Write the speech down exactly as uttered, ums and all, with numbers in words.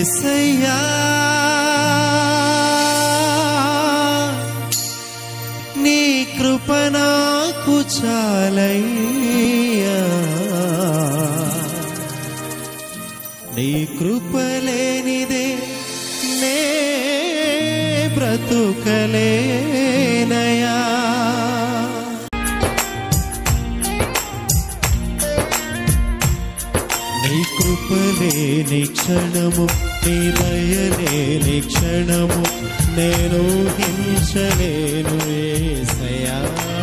యేసయ్యా నీ కృప నాకు చాలయ్యా, నీ కృప లేనిదే నే బ్రతుకలేనయా. నీ కృప లేని క్షణము, నీ దయలేని క్షణము నేను హింసలేను యేసయ్యా.